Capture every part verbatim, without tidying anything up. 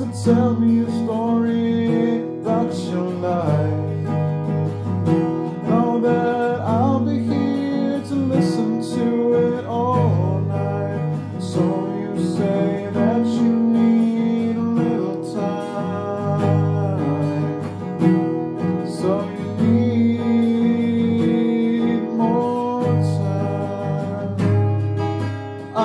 tell me a story about your life. Know that I'll be here to listen to it all night. So you say that you need a little time. So you need more time. I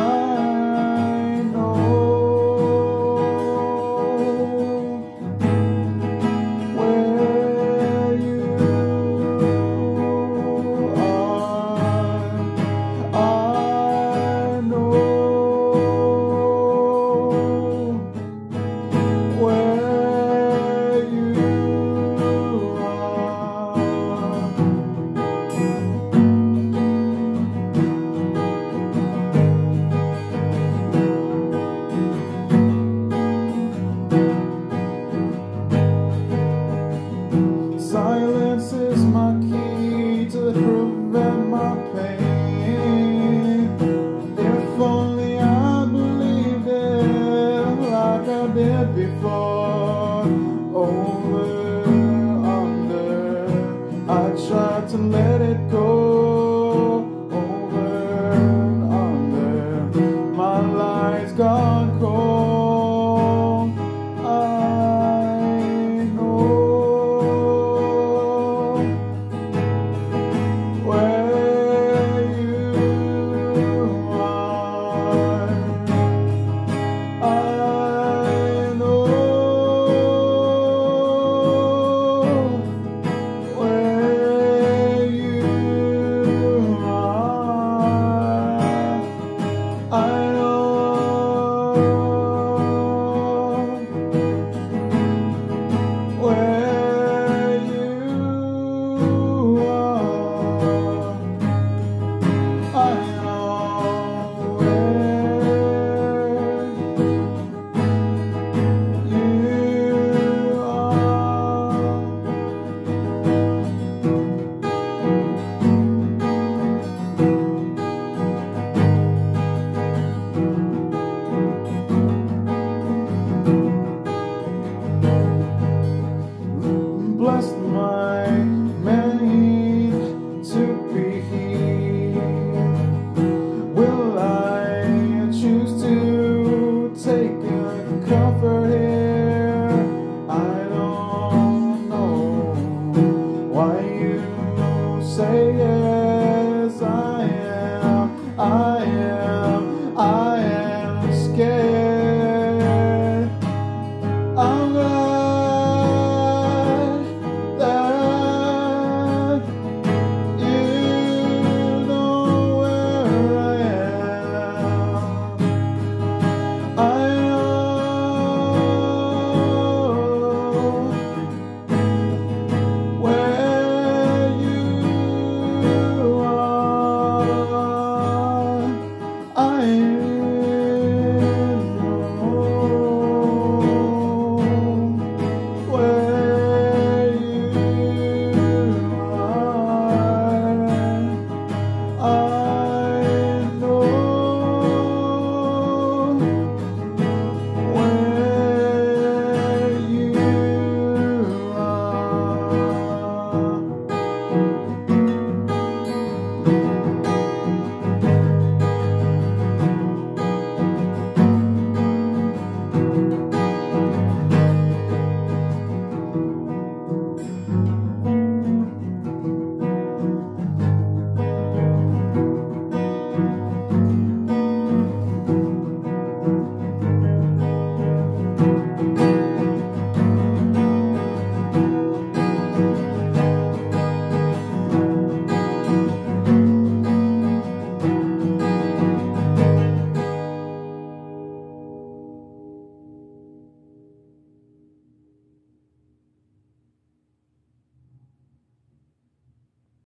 Silence is my key to prevent my pain. If only I believed it like I did before.